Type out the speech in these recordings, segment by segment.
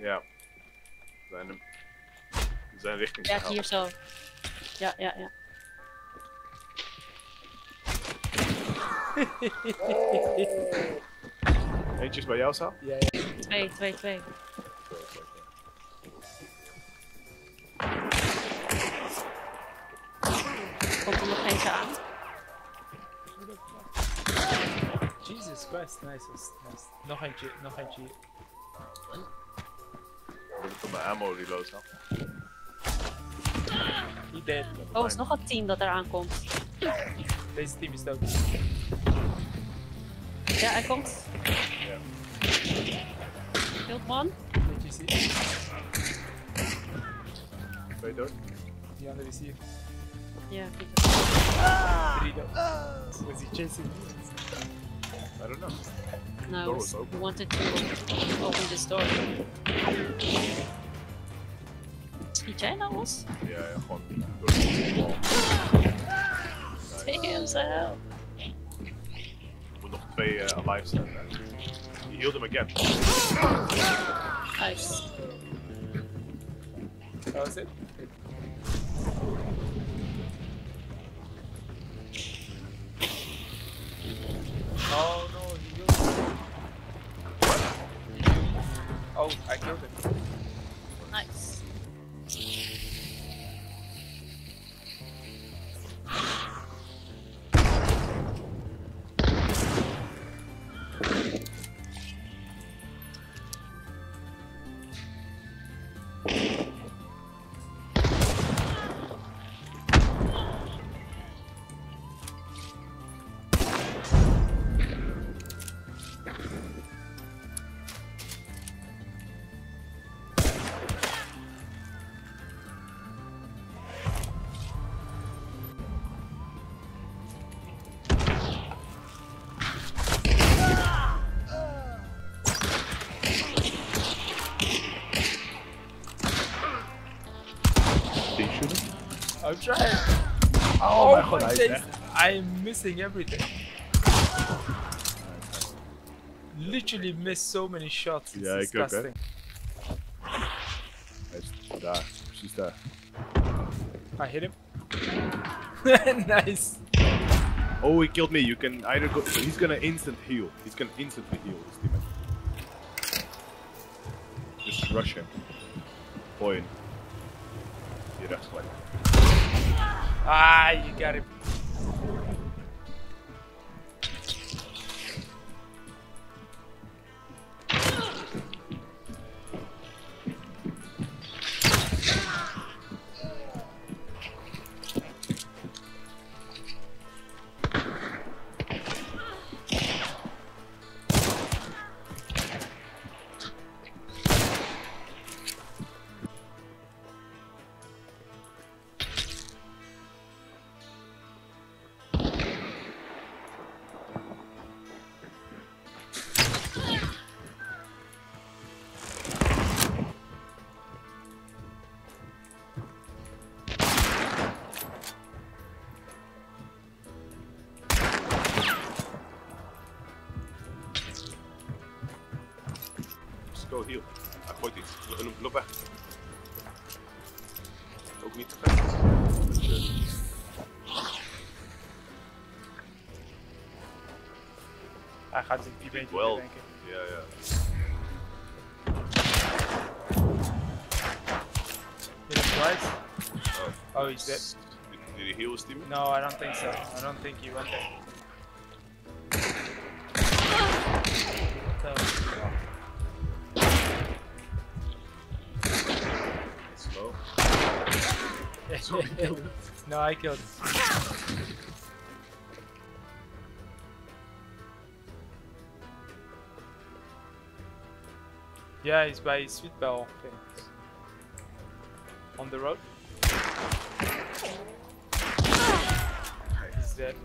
Ja. We zijn richting Ja, de hier zo. Ja. Eentje is bij jou, Sam? Ja. Twee. Komt er nog eentje aan? Jesus Christ, nice. Nog eentje. Wil ik op mijn ammo reload dan? He dead. Oh, er is nog een team dat eraan komt. Deze team is dood. Ja, hij komt. Ja. Killed one. Did you see? Ben je dood? Die andere is hier. Ja, kijk. 3 dood. Was he chasing me? I don't know. No, Door was open. we wanted to open this door. Schiet jij nou ons? Ja, gewoon door de wall. Damn, zo hell. Er moet nog 2 alive zijn. He healed him again. Nice. That was it? Oh no, he killed him. Oh, I killed him. Nice. I'm trying. Oh my god, I'm missing everything. Literally missed so many shots. It's Ja, ik ook, hè. disgusting. Hij is daar, precies daar. I hit him. Nice. Oh, he killed me. You can either go. He's gonna instant heal. He's gonna instantly heal this teammate. Just rush him. Point. Hier rechts gelijk. Ah, you got him. Go heal. Hij gooit iets. Loop weg. Ook niet te ver. Hij gaat die beetje Wel. denken. Ja. Hit him twice. Oh, he's dead. Did he heal his teammate? No, I don't think so. I don't think he went there. Slow. No, I killed him. Yeah, he's by Sweet Bell things. On the road. He's dead.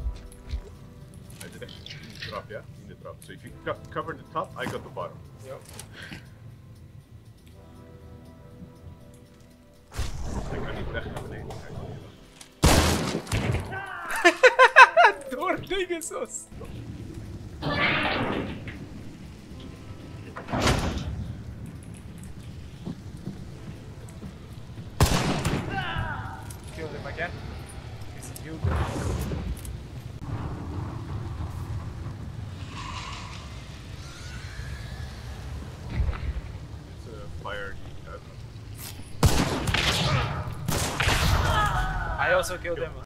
I did it. In the drop, yeah? In the drop. So if you cover the top, I got the bottom. Yep. Ik kan niet weg naar beneden. Door dingen zo stom. him again. It's you guys. It's a fire. I also killed him.